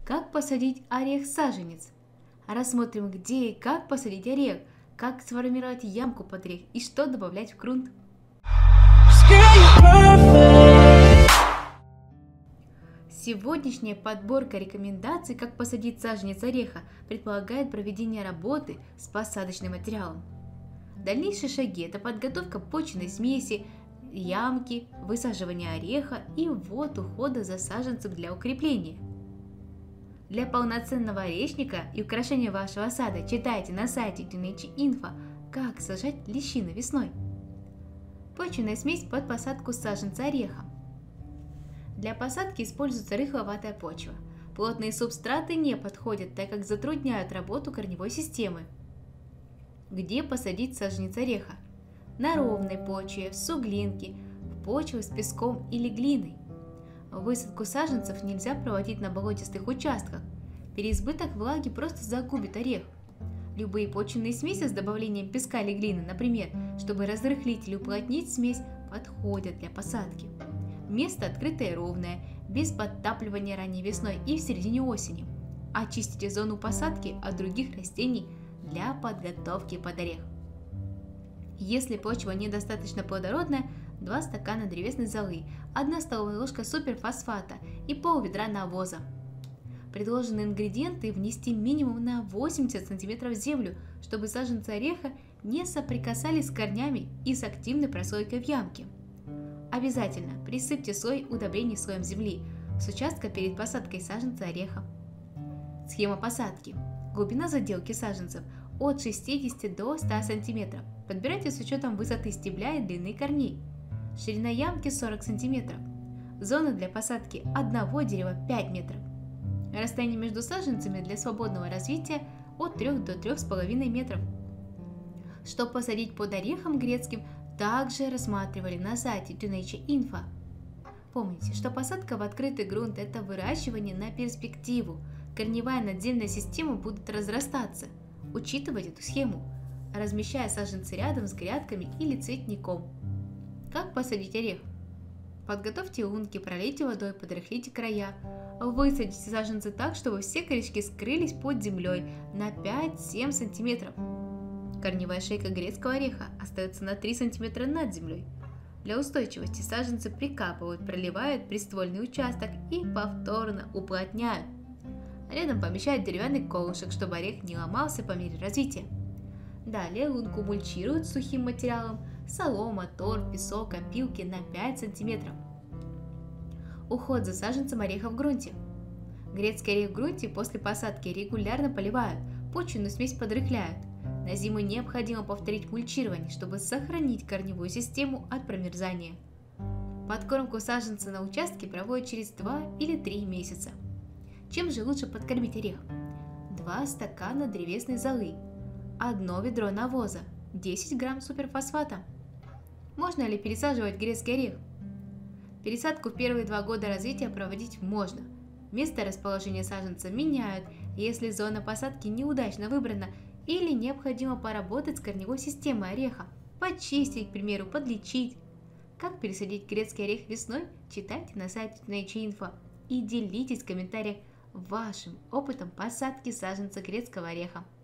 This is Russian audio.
Как посадить орех-саженец? Рассмотрим, где и как посадить орех, как сформировать ямку под орех и что добавлять в грунт. Сегодняшняя подборка рекомендаций, как посадить саженец ореха, предполагает проведение работы с посадочным материалом. Дальнейшие шаги – это подготовка почвенной смеси, ямки, высаживание ореха и ввод ухода за саженцем для укрепления. Для полноценного орешника и украшения вашего сада читайте на сайте Teenage.info, как сажать лещину весной. Почвенная смесь под посадку саженца ореха. Для посадки используется рыхловатая почва. Плотные субстраты не подходят, так как затрудняют работу корневой системы. Где посадить саженец ореха? На ровной почве, в суглинке, в почве с песком или глиной. Высадку саженцев нельзя проводить на болотистых участках. Переизбыток влаги просто загубит орех. Любые почвенные смеси с добавлением песка или глины, например, чтобы разрыхлить или уплотнить смесь, подходят для посадки. Место открытое и ровное, без подтапливания ранней весной и в середине осени. Очистите зону посадки от других растений для подготовки под орех. Если почва недостаточно плодородная, 2 стакана древесной золы, 1 столовая ложка суперфосфата и пол-ведра навоза. Предложенные ингредиенты внести минимум на 80 см в землю, чтобы саженцы ореха не соприкасались с корнями и с активной прослойкой в ямке. Обязательно присыпьте слой удобрений слоем земли с участка перед посадкой саженца ореха. Схема посадки. Глубина заделки саженцев от 60 до 100 см. Подбирайте с учетом высоты стебля и длины корней. Ширина ямки 40 см. Зона для посадки одного дерева 5 метров. Расстояние между саженцами для свободного развития от 3 до 3,5 метров. Чтобы посадить под орехом грецким, также рассматривали на сайте Teenage.info. Помните, что посадка в открытый грунт – это выращивание на перспективу. Корневая и надземная система будут разрастаться. Учитывать эту схему, размещая саженцы рядом с грядками или цветником. Как посадить орех? Подготовьте лунки, пролейте водой, подрыхлите края. Высадите саженцы так, чтобы все корешки скрылись под землей на 5-7 см. Корневая шейка грецкого ореха остается на 3 см над землей. Для устойчивости саженцы прикапывают, проливают приствольный участок и повторно уплотняют. Рядом помещают деревянный колышек, чтобы орех не ломался по мере развития. Далее лунку мульчируют сухим материалом: солома, торф, песок, опилки на 5 см. Уход за саженцем ореха в грунте. Грецкий орех в грунте после посадки регулярно поливают, почвенную смесь подрыхляют. На зиму необходимо повторить мульчирование, чтобы сохранить корневую систему от промерзания. Подкормку саженца на участке проводят через 2 или 3 месяца. Чем же лучше подкормить орех? 2 стакана древесной золы, 1 ведро навоза, 10 грамм суперфосфата. Можно ли пересаживать грецкий орех? Пересадку в первые 2 года развития проводить можно. Место расположения саженца меняют, если зона посадки неудачно выбрана или необходимо поработать с корневой системой ореха, почистить, к примеру, подлечить. Как пересадить грецкий орех весной, читайте на сайте Teenage.info и делитесь в комментариях вашим опытом посадки саженца грецкого ореха.